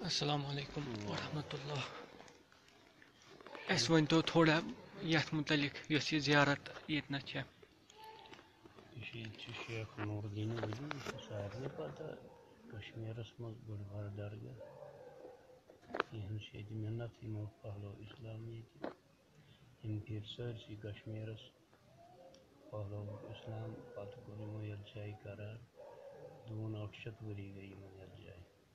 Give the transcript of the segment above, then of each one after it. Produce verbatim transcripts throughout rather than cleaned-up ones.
السلام علیکم ورحمت اللہ. اس ونتو تھوڑا یتھ متعلق یس یہ زیارت یتنا چھے. یہ شیخ نور الدین ولی یہ سارے پتہ کشمیرس مز بڑ بار درگاہ یہ منت یمو پہلو اسلام یہ پھر سرسی کشمیرس پہلو اسلام پتہ کور یمو یت جائے قرار دون اکھ شیت وری گئی یمن یت جائے.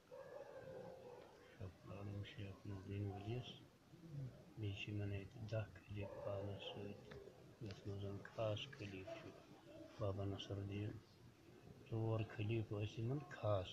شیخ العالم شیخ نور الدین ولیس بیچ من دہ خلیف پانس ست یت مزن خاص خلیف بابا نصر الدین ژور خلیف ٲسۍ یمن خاص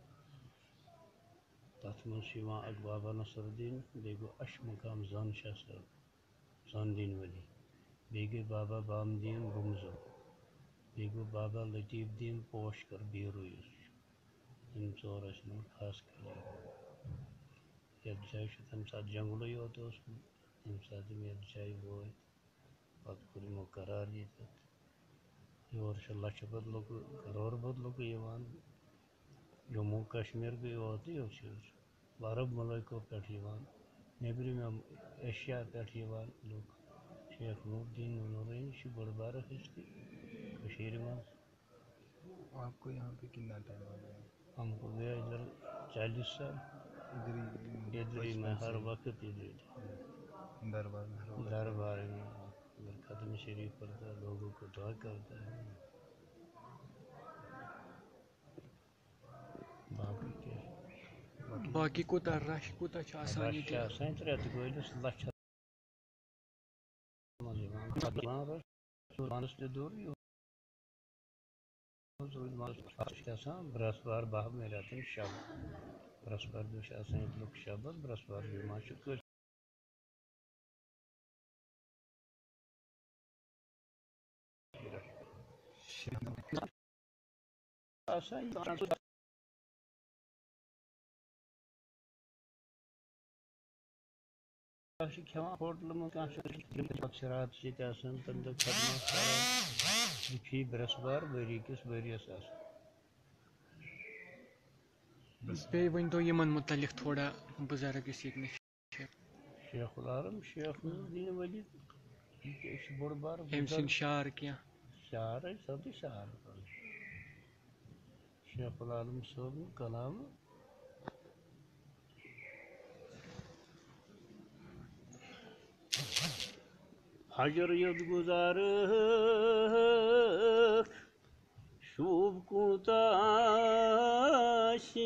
تتھ منٛز اکھ بابا نصر الدین بیٚیہِ گوٚو اَشہِ مقام زن شاہ صٲب زن دیٖن ولی بیٚیہِ گٔے بابا بامدیٖن بُمزو بیٚیہِ گوٚو بابا لطیف دیٖن پوشکر بیٖرو یُس چھُ یِم ژور ٲسۍ یمن خاص خلیف. یتھ جایہِ چھُ تمہِ ساتہٕ جنگلٕے یوت اوسمُت ییٚمہِ ساتہٕ یِم یتھ جایہِ وٲتۍ پتہٕ کوٚر یمو قرار ییٚتٮ۪تھ. یور چھُ لچھِ بد لُکہٕ کرور بد لُکہٕ یِوان جموں کشمیر گٔے اوتٕے یوت چھِ عرب مُلکو پٮ۪ٹھ یِوان نیٚبرِمو ایشیا پٮ۪ٹھ یِوان لُکھ. شیخ نور الدین نورانی چھِ بٔڑ بارٕ ہستی کٔشیٖرِ منٛز. آپ کو یہاں پہ کتنا ٹائم ہو گیا؟ ہم کو گیا ادھر چالیس سال. ادھر ہی ادھر ہی میں ہر وقت ادھر دربار میں ہر وقت دربار میں ادھر ختم شریف پڑھتا ہے لوگوں کو دعا کرتا ہے. باقی کیا باقی کوتا رش کوتا چھ آسان رش ییٚتہِ؟ چھِ آسان رٮ۪تہٕ کٲلِس لچھ منٛز یِوان پانس تہِ دوٚر چھِ آسان برٛٮ۪سوار بہمہِ رٮ۪تن شب برٛٮ۪سوارِ دۄہ چھِ آسان ییٚتہِ لُکھ شبس برٛٮ۪سوار جُمعہ چھُ کٲشِر آسان کانٛہہ چھُ کھٮ۪وان ہوٹلہٕ منٛز کانٛہہ چھُ راتس ییٚتہِ آسان تمہِ دۄہ خدمت کران فی برٛٮ۪سوار ؤری کِس ؤرِیس آسان. بیٚیہِ ؤنتو یِمن متعلق تھوڑا بُزرگ یُس ییٚتہِ نِش چھِ. شیخ العالم شیخ نور الدین ولی یہِ چھُ بوٚڑ بارٕ أمۍ سٕنٛدۍ شعر کینٛہہ؟ شعر ہے سیوٚدُے شعر شیخ العالم صٲبُن کلام حجر یوٚت گُزارَکھ شوٗب کوٗتاہ آسی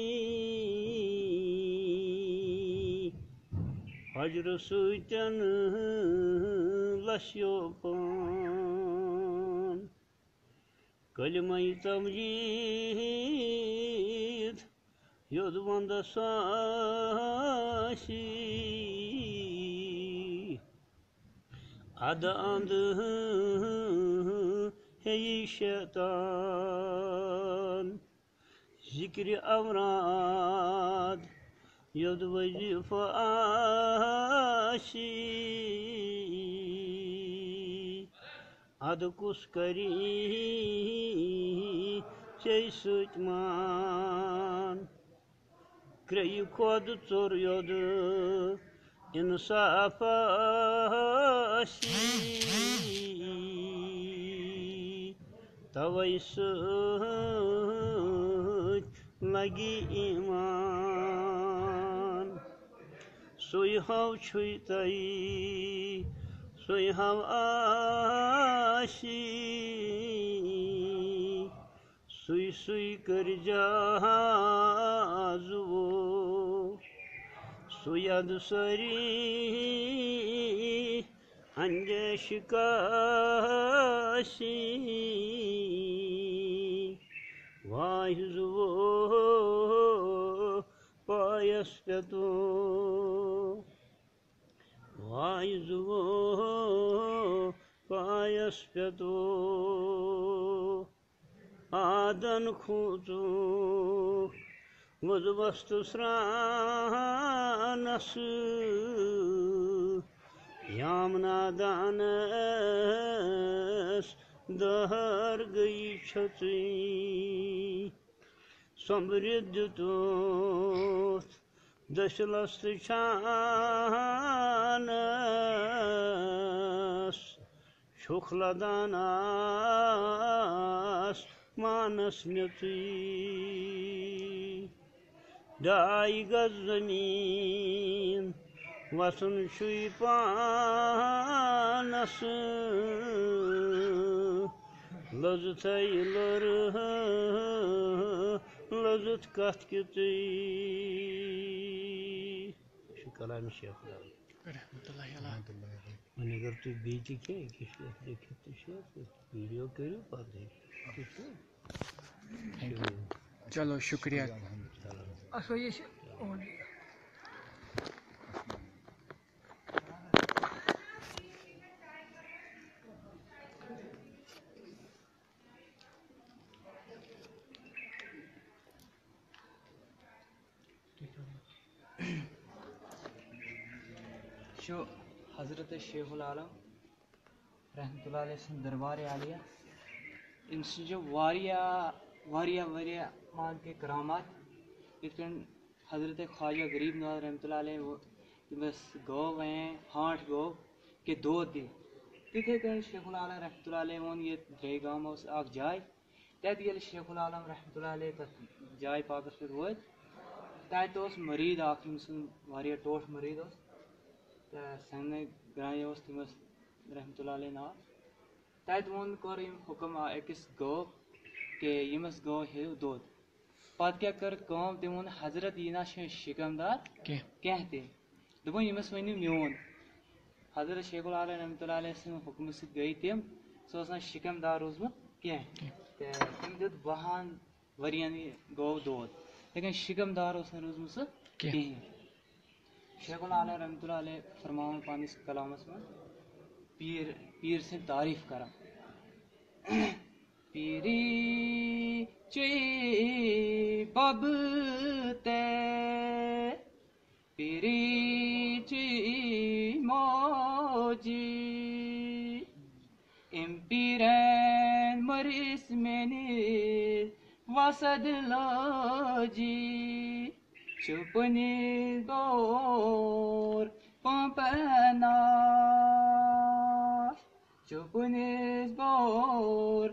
حجرٕ سۭتٮ۪ن لَسیو پان کلمہ تمجیٖد یوٚت ونٛدس آسی اَدٕ انٛدٕ ہیٚیہِ شیطان ذِکرِ اوراد یوٚت وظیٖفہٕ آسی اَدٕ کُس کَرِ ژےٚ سۭتۍ مان کرٛیٚیہِ کھۄدٕ ژوٚر یوٚد اِنصاف آسی تَوَے سۭتۍ لگہِ ایٖمان سُے ہَو چھُے تۄہہِ سُے ہَو آسی سُے سُے کٔرۍزیٛازوو سُے اَدٕ سٲری اندیشہِ کاسی واہہِ زُوو پایس پٮ۪تو واہہِ زُوو پایس پٮ۪تو آدن کھوٗژُکھ وُزوس تہٕ سرٛانس یامنا دانس دہر گٔیہِ چھٔژٕنۍ سوٚمبرِتھ دِتُتھ دشلست شانس شخلدانس مانس نتی ڈائی گز زمین وسن شوی پانس لذت لر لذت کت کتی کلام شیخ العالم رحمت اللہ علیہ. وۄنۍ اگر تُہۍ بیٚیہِ تہِ کینٛہہ أکِس یَتھ لیکھِتھ تہِ شیر ویٖڈیو کٔرِو پَتہٕ ہیٚکِو چلو شکریہ. شو حضرت شیخ العالم رحمت اللہ علیہ سن دربار عالیہ ام سنجو واریاہ واریاہ واریاہ مان کے کرامات یتھ کن حضرت خواجہ غریب نواز رحمت اللہ علیہ بس گو ویں ہانٹ گو کہ دود دی تتھے کن شیخ العالم رحمت اللہ علیہ وون یہ درے گام اس اکھ جائے تت یل شیخ العالم رحمت اللہ علیہ تت جائے پاکس پہ ووت تت اس مرید اکھ یم سن واریاہ ٹوٹھ مرید اس سنگ گرائے اس تمس رحمت اللہ علیہ ناو تت وون کور یم حکم اکس گو کہ یمس گو ہیو دود پتہ کیا کر کام تم وون حضرت یہ نا شکم دار کینٛہہ تہِ دوٚپُن یمس ؤنِو میون حضرت شیخ العالم رحمت اللہ علیہ سٕنٛدِ حکمہٕ سۭتۍ گٔے تِم سُہ اوس نہٕ شکم دار روٗدمُت کینٛہہ تہٕ تٔمۍ دیُت بہن ؤرین یہِ گوٚو دود لیکن شکم دار اوس نہٕ روٗدمُت سُہ کِہیٖنۍ. شیخ العالم رحمت اللہ علیہ فرماون پنس کلامس من پیر پیر سٕنٛز تعریف کران پیری چی بب تے پیری چی موجی ام پیرن مرس منس وسد لوجی چپنی گور پمپناش چپنی گور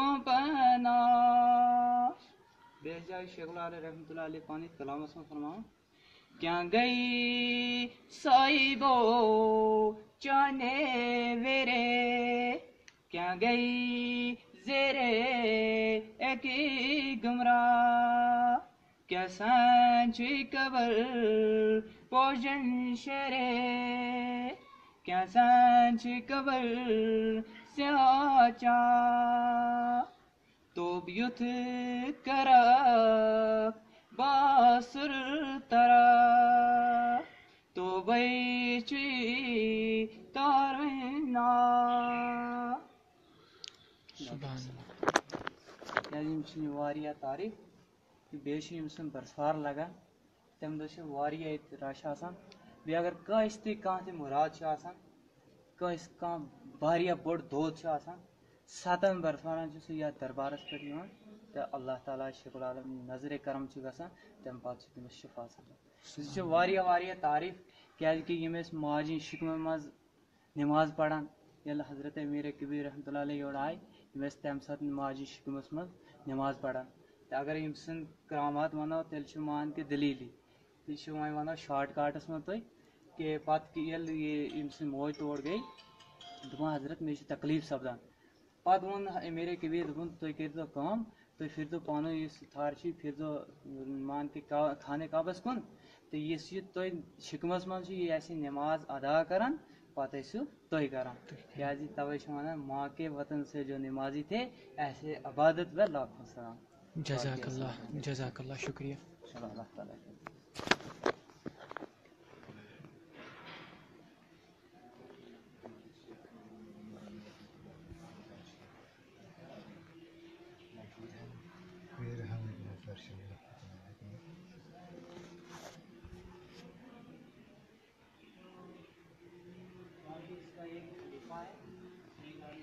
پمپناش بیس جائے شیخ العالم رحمت اللہ علیہ پانی کلامس میں فرماؤں کیا گئی سائبو چانے ویرے کیا گئی زیرے ایکی گمراہ کیا سانچوی قبر پوشن شرے کیا سانچوی قبر سیاچا تو بیوت کرا باسر ترا تو بیچوی تارنا سبحان اللہ. یعنی یم چھنی واریاہ تعریف بیٚیہِ چھِ ییٚمہِ سُنٛد برسوار لگان تمہِ دۄہ چھِ واریاہ ییٚتہِ رش آسان بیٚیہِ اگر کٲنٛسہِ تہِ کانٛہہ تہِ مُراد چھُ آسان کٲنٛسہِ کانٛہہ واریاہ بوٚڑ دود چھُ آسان ستن برسوارن چھُ سُہ یتھ دربارس پٮ۪ٹھ یِوان تہٕ اللہ تعالیٰ شیخ العالم نظرِ کرم چھُ گژھان تمہِ پتہٕ چھُ تٔمِس شفا سپدان. سُہ چھُ واریاہ واریاہ تعریف کیازِ کہِ یِم ٲسۍ ماجہِ شِکمہِ منٛز نٮ۪ماز پران ییٚلہِ حضرت امیر کبیر رحمت اللہ علیہ یور آیہِ یِم ٲسۍ تمہِ ساتہٕ ماجہِ شِکمس منٛز نٮ۪ماز پران تہٕ اگر یِم سٕنٛدۍ کرامات ونو تیٚلہِ چھُ مان کہِ دلیٖلی یہِ چھُ وۄنۍ ونو شاٹ کاٹس منٛز تُہۍ کہ پتہٕ ییٚلہِ یہِ أمۍ سٕنٛدۍ موج تور گٔے دوٚپُن حضرت مےٚ چھُ تکلیٖف سپدان پتہٕ ووٚن امیر کبیر دوٚپُن تُہۍ کٔرۍزیو کٲم تُہۍ پھِرۍزیو پانہٕ یُس تھار چھِ یہِ پھِرۍزیو مان کہِ خانہ کعبس کُن تہٕ یُس یہِ تۄہہِ شِکمس منٛز چھُ یہِ آسہِ نٮ۪ماز ادا کران پتہٕ ٲسِو تُہۍ کران کیازِ توے چھِ ونان ماں کے وطن سے جو نمازی تھے ایسے عبادت و لاکھوں سلام. جزاک اللہ جزاک اللہ شکریہ. اللہ تعالیٰ پھر ہم درشن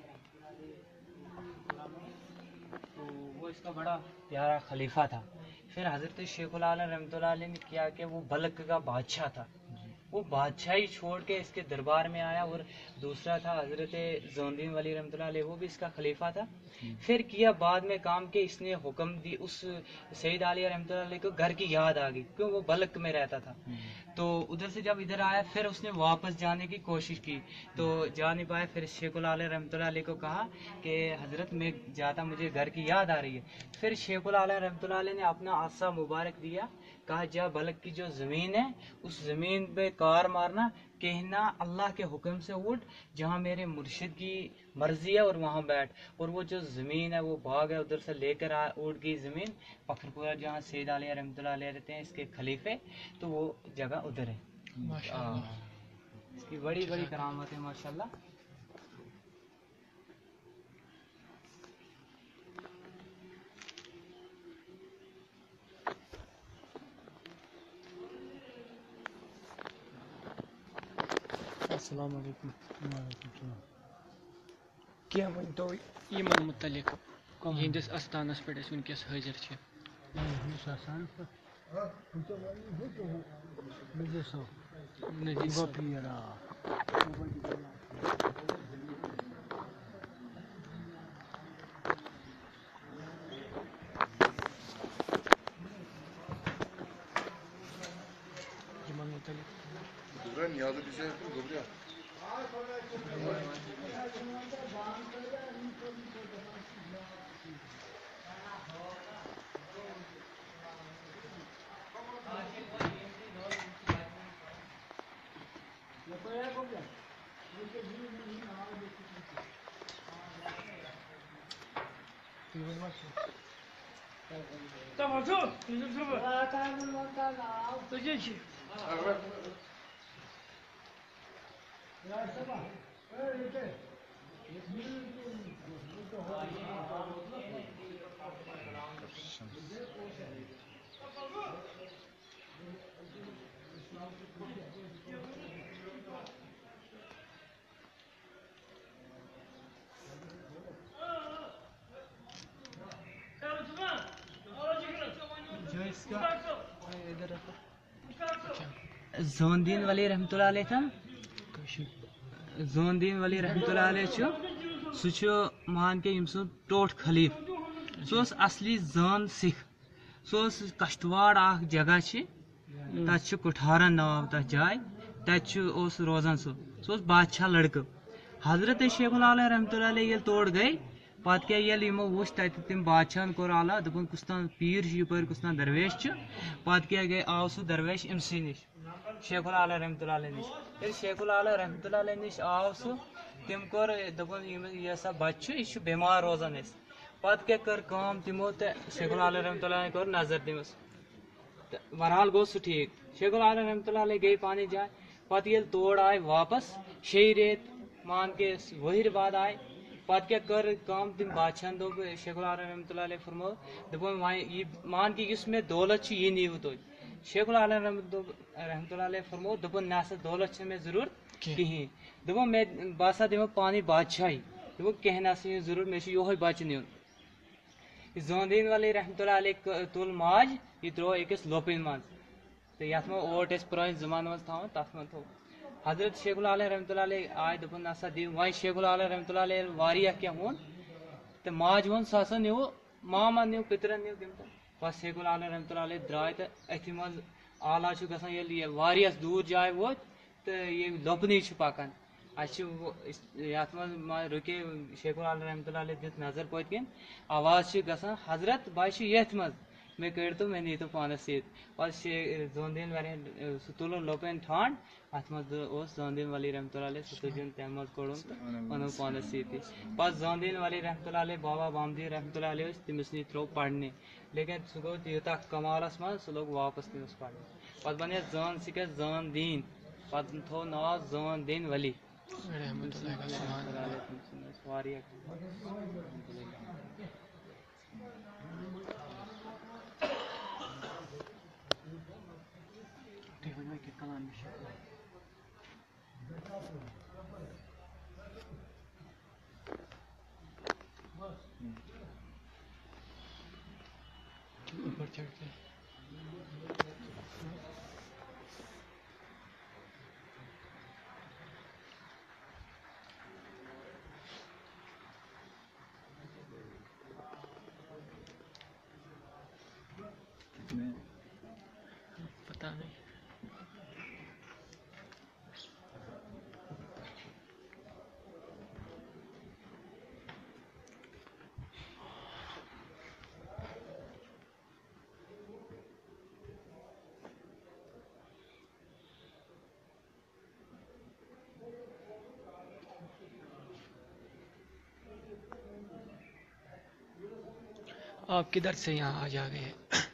تو وہ اس کا بڑا پیارا خلیفہ تھا پھر حضرت شیخ العالم رحمۃ اللہ علیہ نے کیا کہ وہ بلک کا بادشاہ تھا، وہ بادشاہی چھوڑ کے اس کے دربار میں آیا، اور دوسرا تھا حضرت زوندین ولی رحمۃ اللہ علیہ، وہ بھی اس کا خلیفہ تھا. پھر کیا بعد میں کام کہ اس نے حکم دی، اس سید علیہ رحمۃ اللہ علیہ کو گھر کی یاد آ گئی کیوں وہ بلک میں رہتا تھا، تو ادھر سے جب ادھر آیا پھر اس نے واپس جانے کی کوشش کی تو جا نہیں پایا. پھر شیخ العالم رحمۃ اللہ علیہ کو کہا کہ حضرت میں جاتا مجھے گھر کی یاد آ رہی ہے. پھر شیخ العالم رحمۃ اللہ علیہ نے اپنا عصا مبارک دیا، کہا جا بلک کی جو زمین ہے اس زمین پہ کار مارنا، کہنا اللہ کے حکم سے اٹھ جہاں میرے مرشد کی مرضی ہے اور وہاں بیٹھ. اور وہ جو زمین ہے وہ باغ ہے ادھر سے لے کر اٹھ گئی زمین پکھر پورا جہاں سید علیہ رحمۃ اللہ علیہ رہتے ہیں اس کے خلیفے، تو وہ جگہ ادھر ہے. اس کی بڑی بڑی کرامت ہے ماشاء اللہ. السلام علیکم. وعلیکم السلام. کیا ونتو یمن متعلق یہندس استانس پہ اس ونکس حاضر چھ؟ نذیر صاحب. یمن متعلق Gübren yağda bize yapın Gübren. Tamam, dur. Bizim sıfır. Dur, geç. Evet. جو اس کا زوندین ولی رحمۃ اللہ علیہ تھا، زوندین ولی رحمۃ اللہ علیہ چھ سہ مان کے یم سن ٹوٹ خلیف، سہ اصلی زان سکھ، سہ کشتواڑ اخ جگہ تت کٹھارن ناو تر جائے، تت روزان سہ سہ بادشاہ لڑکہ. حضرت شیخ العالم رحمۃ اللہ علیہ یل تور گئی پتہ کیا یل یمو وچ تت تم بادشاہن کور اعلیٰ دپن کس تان پیر یپر کس تان درویش پتہ کیا گئی آو سہ درویش امسی نش شیخ العالم رحمۃ اللہ علیہ نش. یل شیخ العالم رحمۃ اللہ علیہ نش آو سہ تم کور دپن یہ سا بچہ یہ بیمار روزان اس پتہ کیا کر کام تمو تو شیخ العالم رحمۃ اللہ علیہ کور نظر تمس بہرحال گو سہ ٹھیک. شیخ العالم رحمۃ اللہ علیہ گئی پانی جائے پتہ یل تور آئے واپس شی ریت مان کے وہر بعد آئے پتہ کیا کر کام تم بادشاہن دوپ شیخ العالم رحمۃ اللہ علیہ فرمو دپن یہ مان کے اس میں دولت یہ نیو تھی. شیخ العالم رحمۃ اللہ علیہ فرمو دپن نہ سا دولت میں ضرورت کہین دپن میں باسا دمو پانی بادشاہی دپن کہیں نہ سا ضرورت میں یہ بچہ نیون. زوندین ولی رحمۃ اللہ علیہ تل ماج یہ ترو اکس لوپن من تو یت من اوٹ اس پران زمانہ مز تھا تر من تھو. حضرت شیخ العالم رحمۃ اللہ علیہ آئے دپن نسا دی وی شیخ العالم رحمۃ اللہ علیہ واریاہ کیا وون تو ماج وون سہ ہسا نیو ماما نیو پترن نیو تم تو بس شیخ العالم رحمۃ اللہ علیہ درائے تو اتھ مز اعلیٰ گھان یل واریاہ دور جائے ووت تو یہ لوپنی پکان ات مز رکے شیخ العالم رحمۃ اللہ علیہ دت نظر پت کن آواز گھان حضرت بہ یتھ مز مے کڑتو مے نیتو پانس ست پتہ زوندین ولی سہ تلن لوپن ٹھانڈ ات مز زوندین ولی رحمۃ اللہ علیہ سہ تجن تم مز کوڑن تو اون پانس ست پتہ زوندین ولی رحمۃ اللہ علیہ بابا بامدی رحمۃ اللہ علیہ تمس نی ترو پڑھنے لیکن سہ گو تیوتہ کمالس من سہ لوگ واپس تمس پڑھنے پتہ بنے زان سکھ زان دین پتہ تھو ناو زان دین ولی رحمۃ اللہ واریاہ. چڑھتے پتہ نہیں. آپ کدھر سے یہاں آ جا گئے؟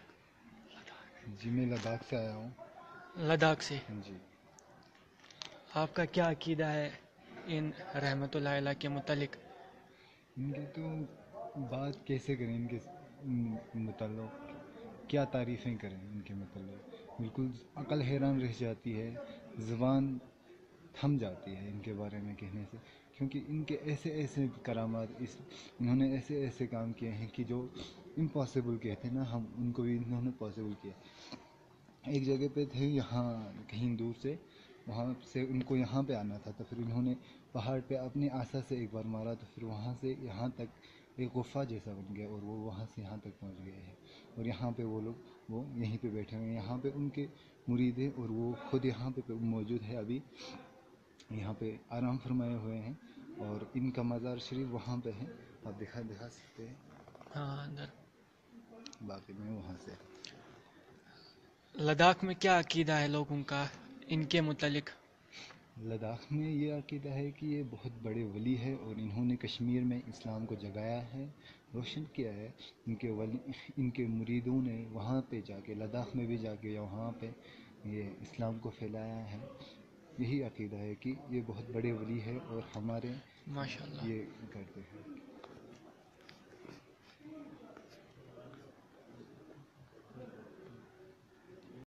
جی میں لداخ سے آیا ہوں. لداخ سے. جی آپ کا کیا عقیدہ ہے ان رحمت اللہ علیہ کے متعلق؟ ان کی تو بات کیسے کریں ان کے متعلق, کیا تعریفیں کریں ان کے متعلق, بالکل عقل حیران رہ جاتی ہے, زبان تھم جاتی ہے ان کے بارے میں کہنے سے, کیونکہ ان کے ایسے ایسے کرامات, اس انہوں نے ایسے ایسے کام کیے ہیں کہ جو امپاسبل کہتے ہیں نا, ہم ان کو بھی انہوں نے پاسبل کیا. ایک جگہ پہ تھے یہاں کہیں دور سے, وہاں سے ان کو یہاں پہ آنا تھا, تو پھر انہوں نے پہاڑ پہ اپنی آسا سے ایک بار مارا, تو پھر وہاں سے یہاں تک ایک غفہ جیسا بن گیا, اور وہ وہاں سے یہاں تک پہنچ گئے ہیں. اور یہاں پہ وہ لوگ وہ یہیں پہ بیٹھے ہوئے ہیں, یہاں پہ ان کے مرید ہیں, اور وہ خود یہاں پہ موجود ہے, ابھی یہاں پہ آرام فرمائے ہوئے ہیں, اور ان کا مزار شریف وہاں پہ ہے, آپ دکھا دکھا سکتے ہیں. ہاں اندر. باقی میں وہاں سے. لداخ میں کیا عقیدہ ہے لوگوں کا ان کے متعلق؟ لداخ میں یہ عقیدہ ہے کہ یہ بہت بڑے ولی ہے, اور انہوں نے کشمیر میں اسلام کو جگایا ہے, روشن کیا ہے. ان کے ولی ان کے مریدوں نے وہاں پہ جا کے, لداخ میں بھی جا کے یا وہاں پہ یہ اسلام کو پھیلایا ہے. یہی عقیدہ ہے کہ یہ بہت بڑے ولی ہے, اور ہمارے ماشاء اللہ. یہ کرتے ہیں.